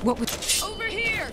What was... Over here!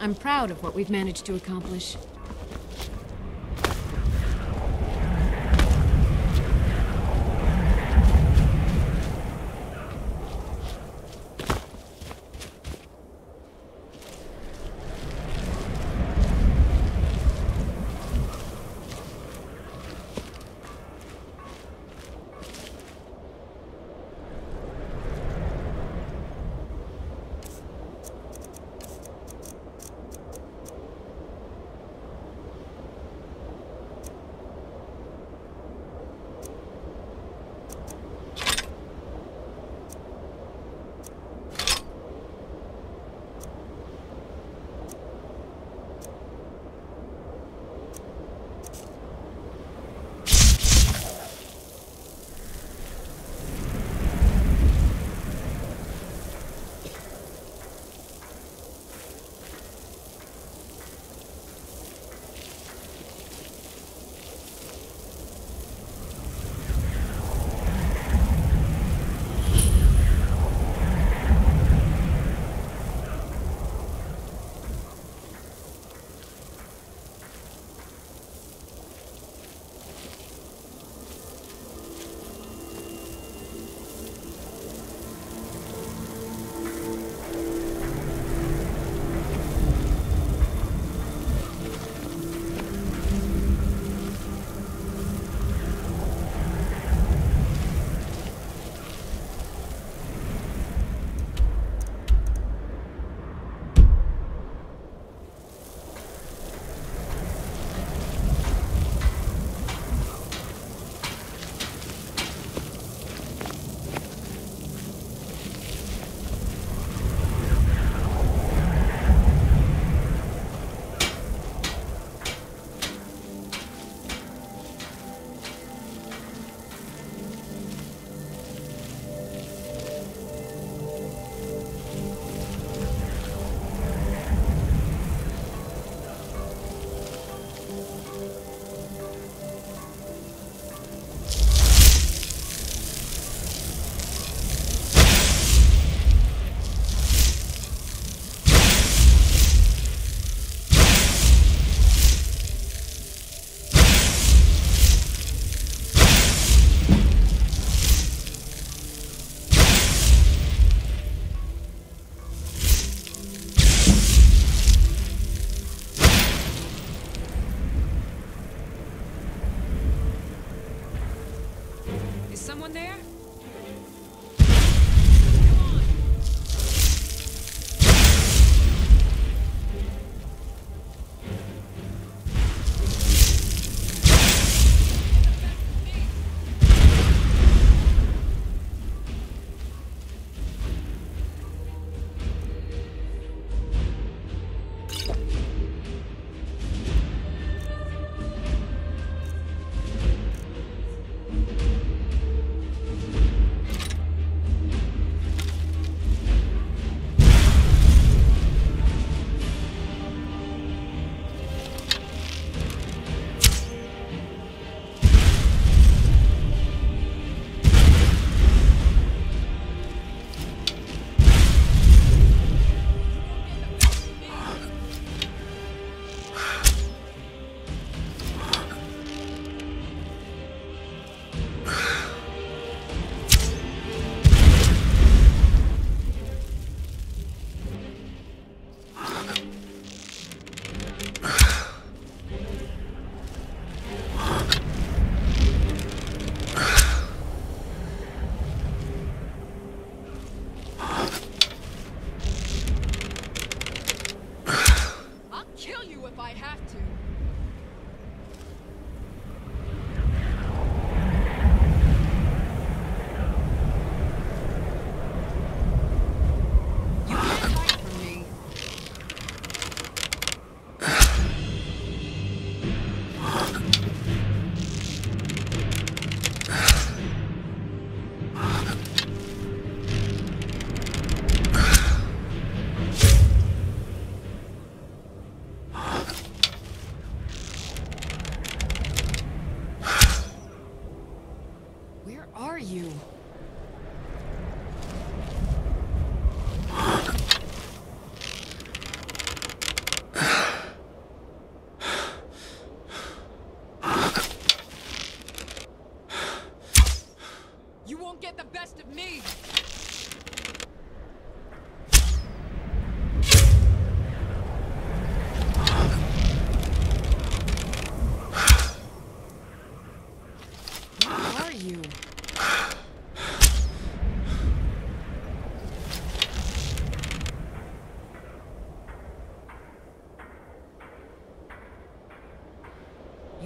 I'm proud of what we've managed to accomplish. Someone there?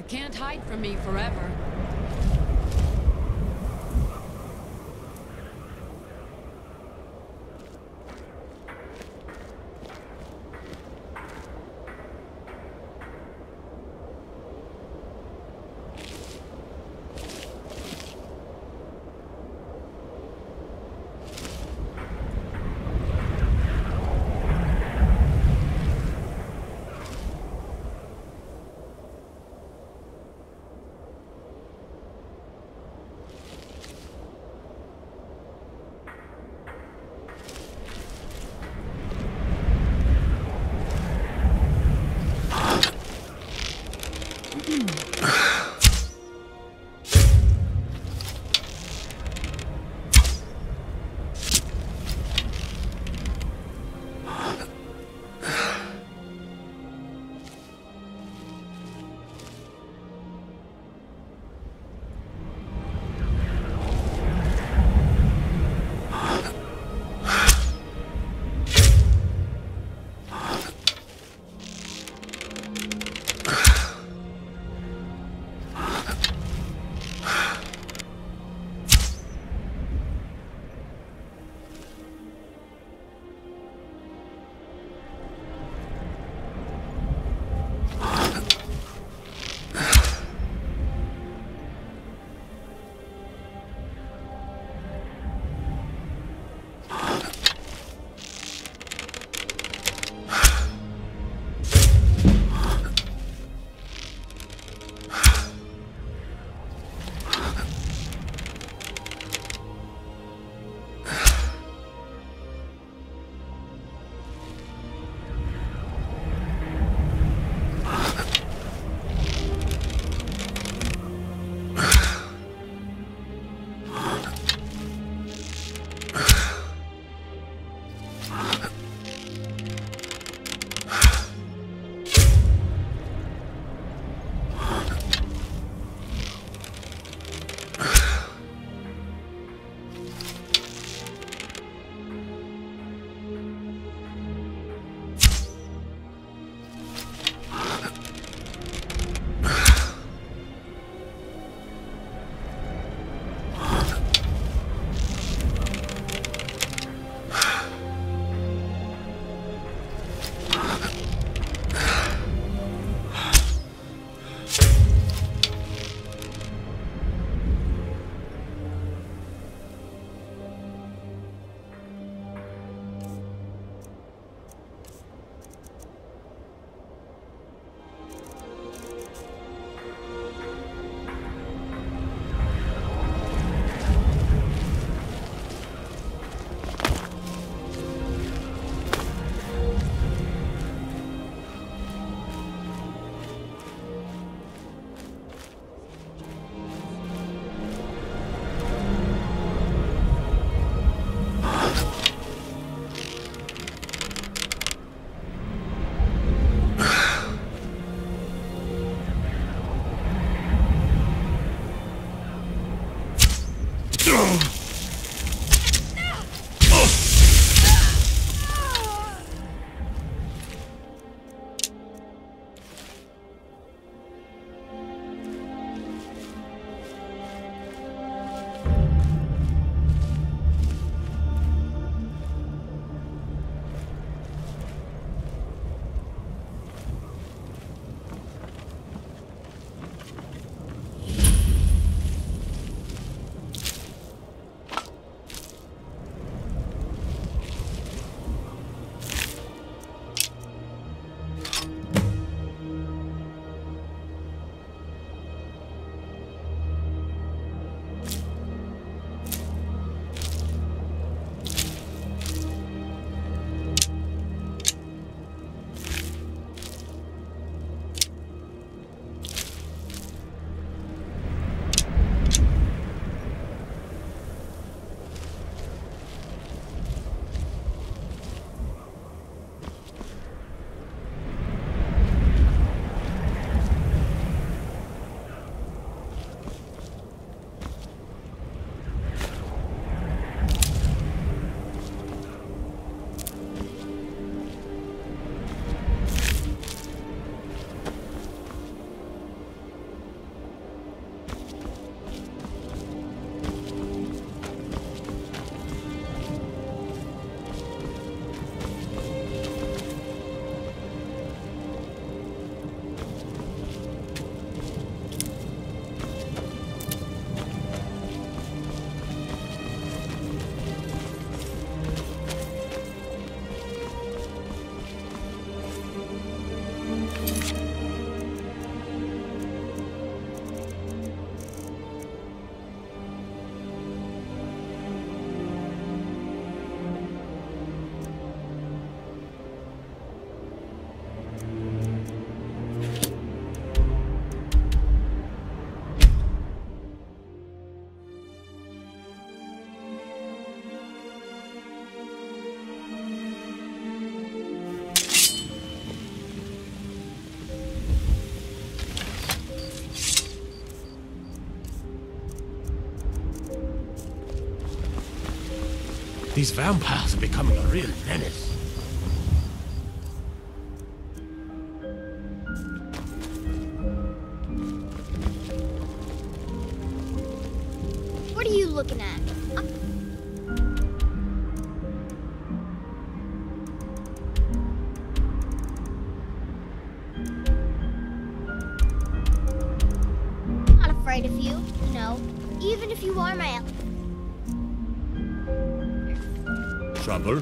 Can't hide from me forever. These vampires are becoming a real menace. What are you looking at? I'm not afraid of you, no. Even if you are my elf. Trouble?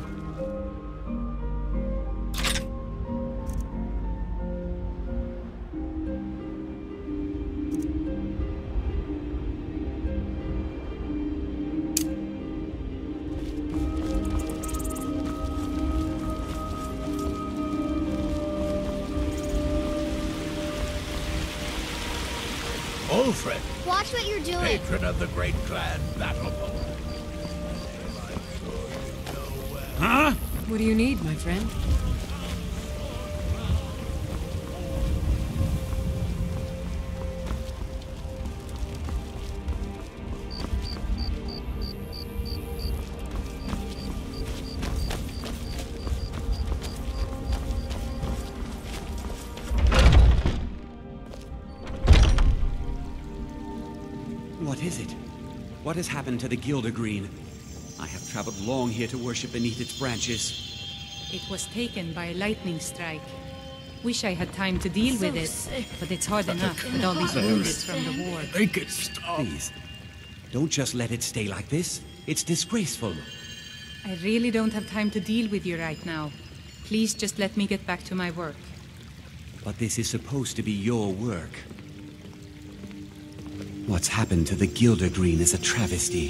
Old friend, Watch what you're doing. patron of the great clan Battle. Huh? What do you need, my friend? What is it? What has happened to the Gildergreen? I have traveled long here to worship beneath its branches. It was taken by a lightning strike. Wish I had time to deal with it, but it's hard enough with all these wounded from the war. Make it stop. Please, don't just let it stay like this. It's disgraceful. I really don't have time to deal with you right now. Please just let me get back to my work. But this is supposed to be your work. What's happened to the Gildergreen is a travesty.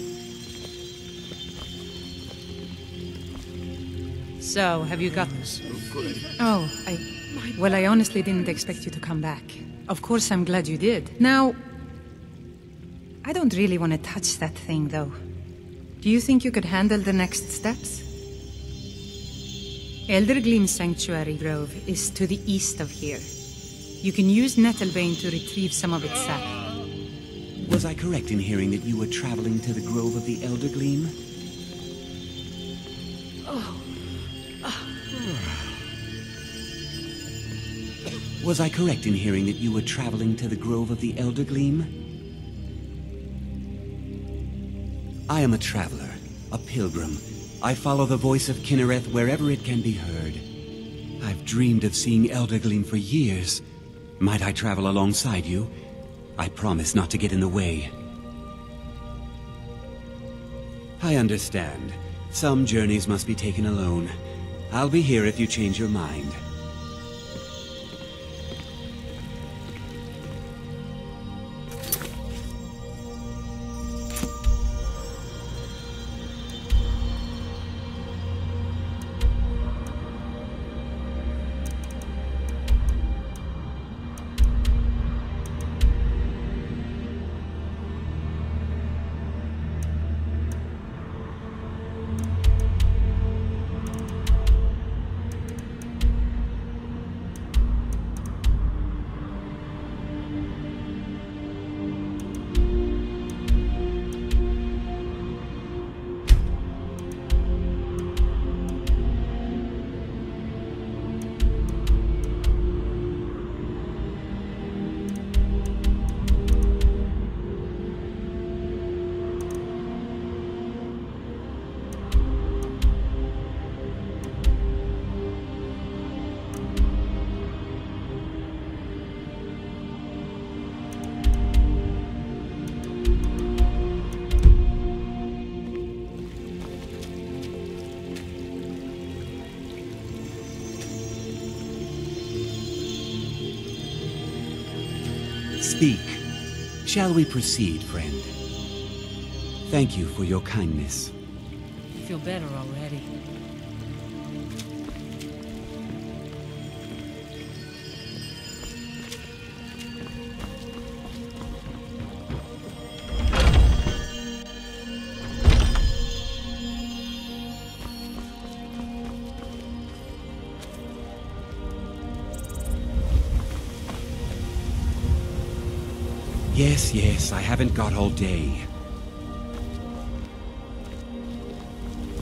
So, have you got... Oh, Well, I honestly didn't expect you to come back. Of course, I'm glad you did. Now... I don't really want to touch that thing, though. Do you think you could handle the next steps? Eldergleam Sanctuary Grove is to the east of here. You can use Nettlebane to retrieve some of its sap. Was I correct in hearing that you were traveling to the Grove of the Eldergleam? Was I correct in hearing that you were traveling to the Grove of the Eldergleam? I am a traveler, a pilgrim. I follow the voice of Kinnereth wherever it can be heard. I've dreamed of seeing Eldergleam for years. Might I travel alongside you? I promise not to get in the way. I understand. Some journeys must be taken alone. I'll be here if you change your mind. Speak. Shall we proceed, friend? Thank you for your kindness. I feel better already. Yes, I haven't got all day.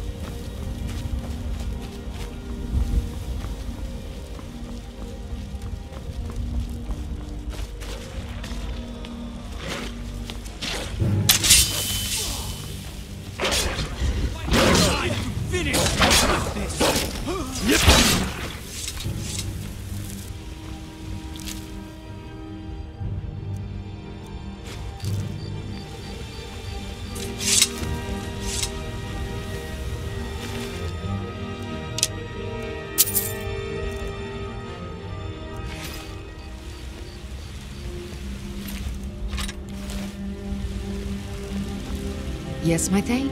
Yes, my Thane?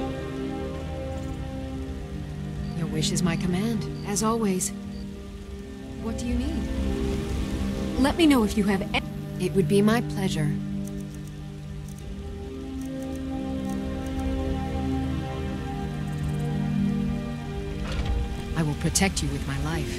Your wish is my command, as always. What do you need? Let me know if you have any... It would be my pleasure. I will protect you with my life.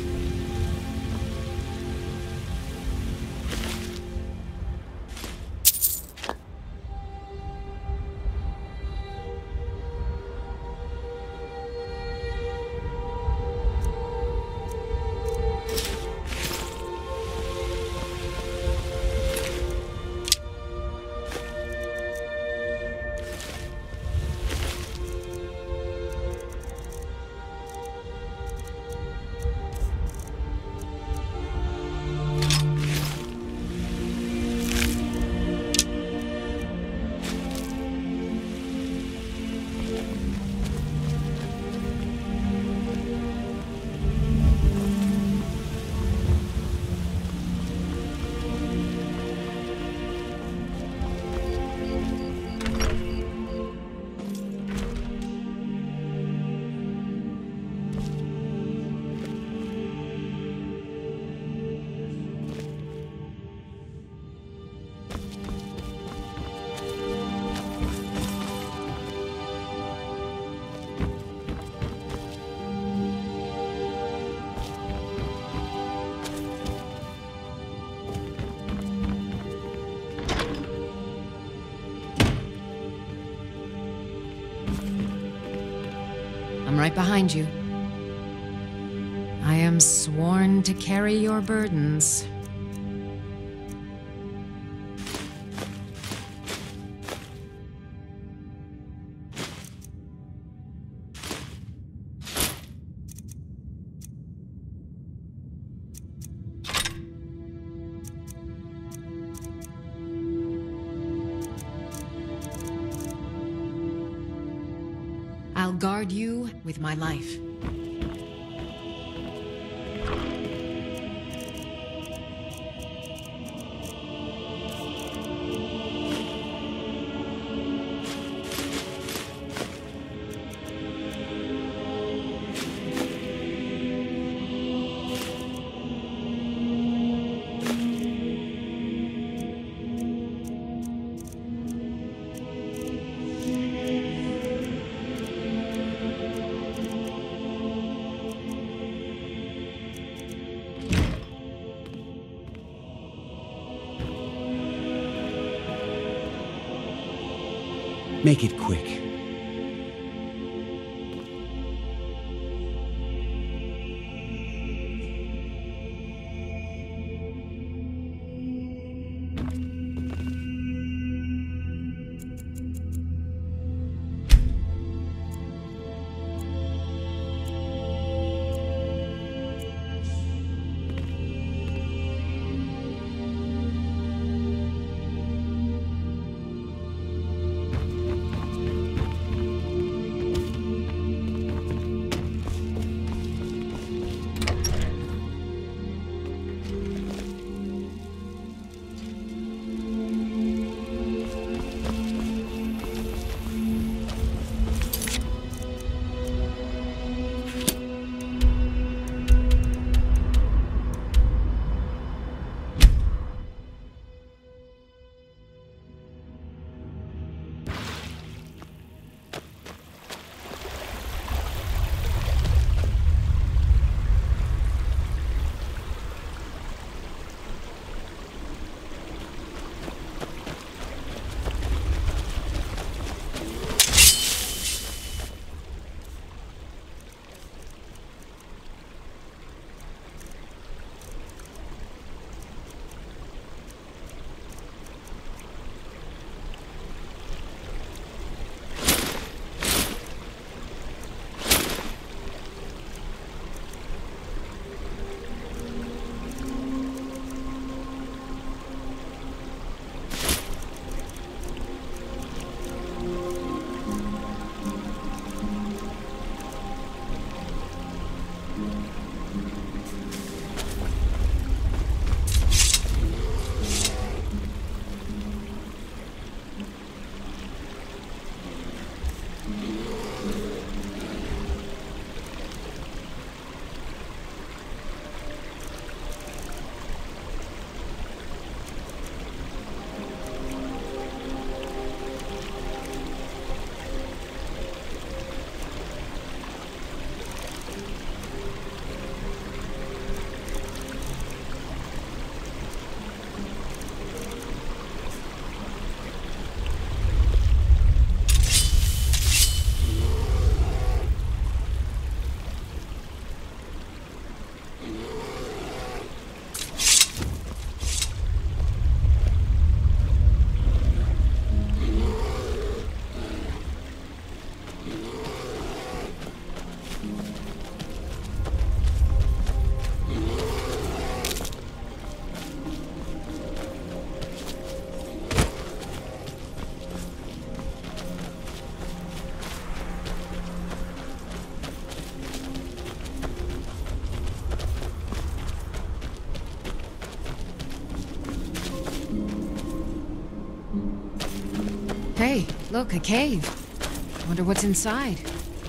I'm right behind you. I am sworn to carry your burdens. I'll guard you with my life. Make it quick. Hey, look, a cave. Wonder what's inside.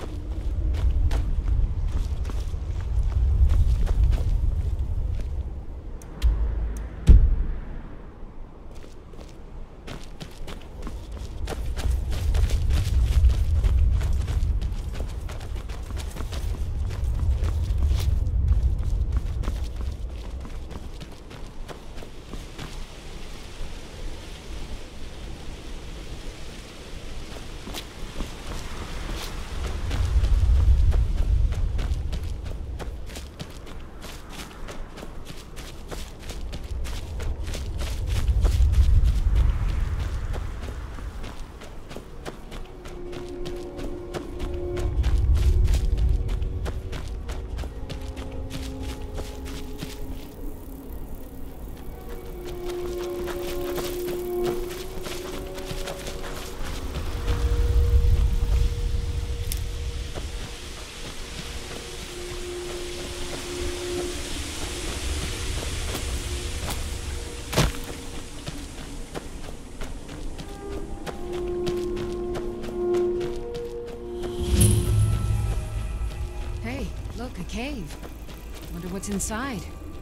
Look, a cave. Wonder what's inside.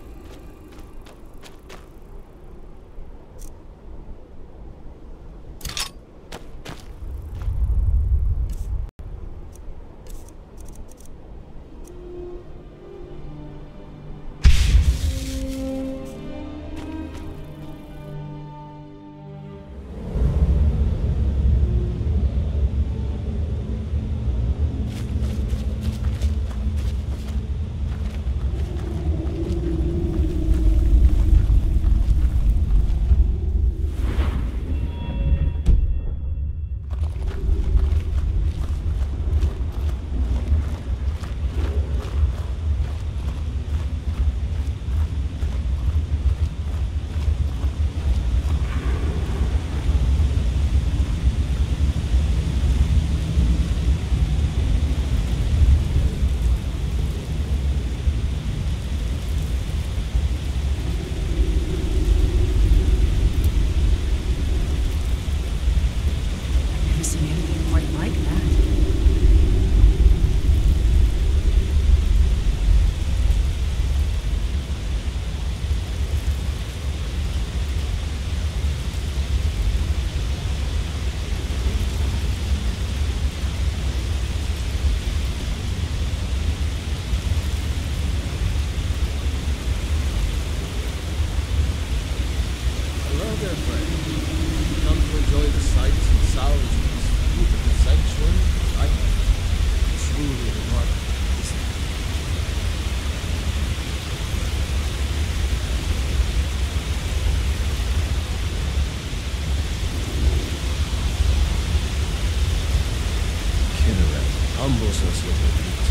humbles us with her beauty.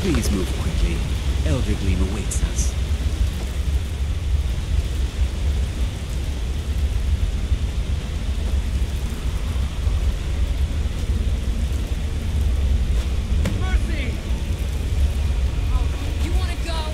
Please move quickly. Elder Gleam awaits us. Mercy! You want to go?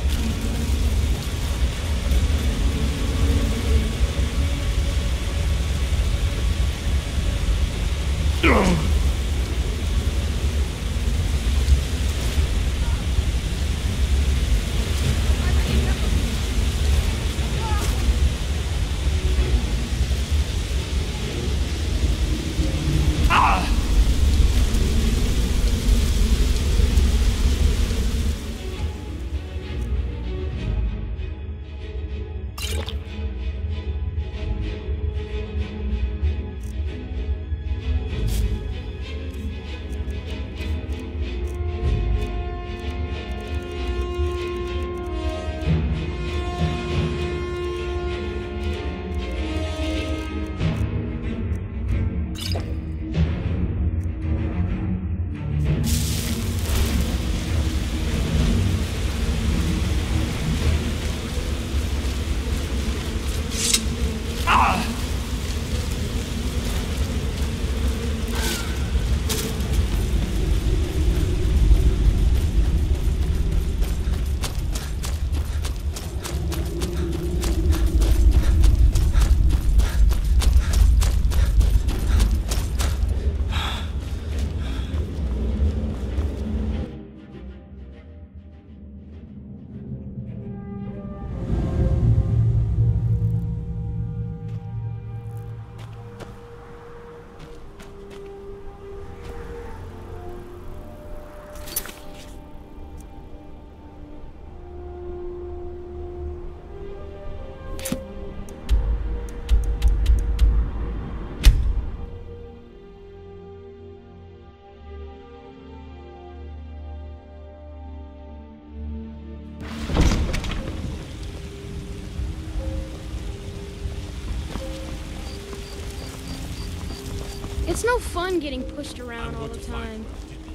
It's no fun getting pushed around all the time.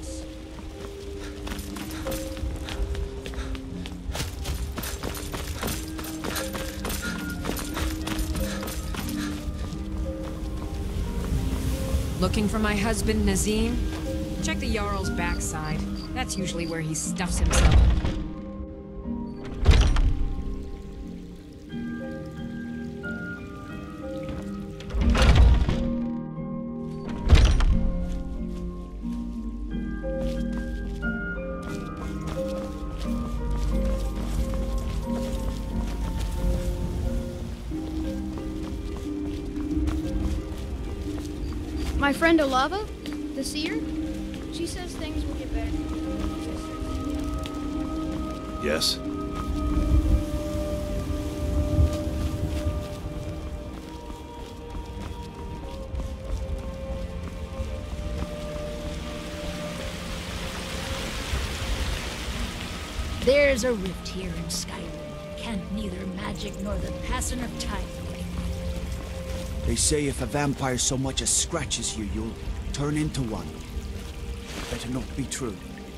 Looking for my husband, Nazim? Check the Jarl's backside. That's usually where he stuffs himself. My friend Olava, the seer, she says things will get better. Yes? There's a rift here in Skyrim. Can't neither magic nor the passing of time away. They say if a vampire so much as scratches you, you'll turn into one. Better not be true.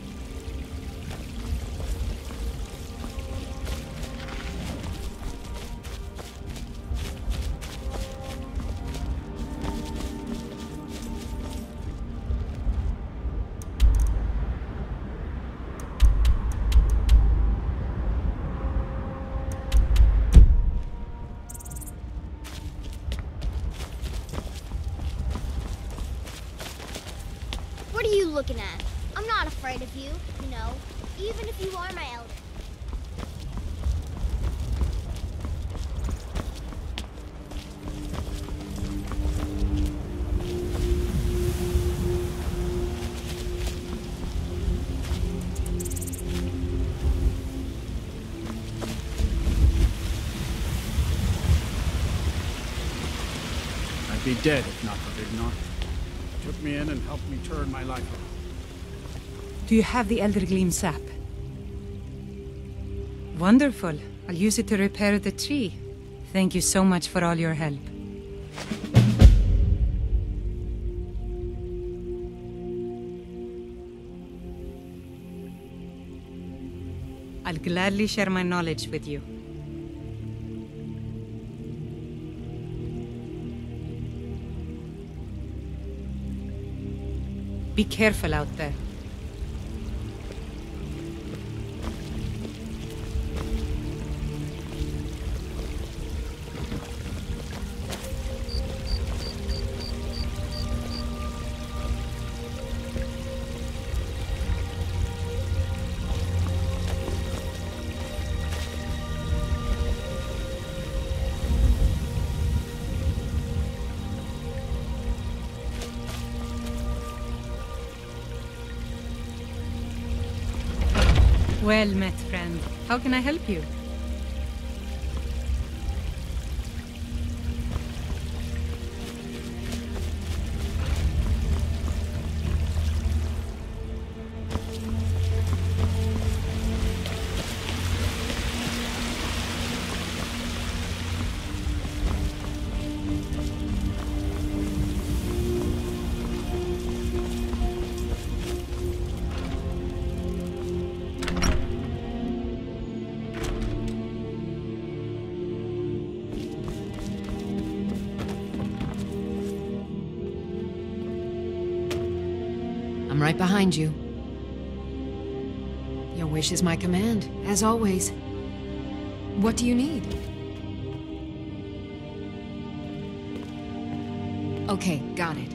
What are you looking at? I'm not afraid of you, you know, even if you are my elder. I'd be dead if not for Vignar. Took me in and helped me turn my life around. Do you have the Elder Gleam sap? Wonderful. I'll use it to repair the tree. Thank you so much for all your help. I'll gladly share my knowledge with you. Be careful out there. Well met, friend. How can I help you? I'm right behind you. Your wish is my command, as always. What do you need? Okay, got it.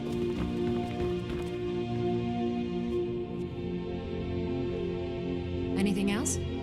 Anything else?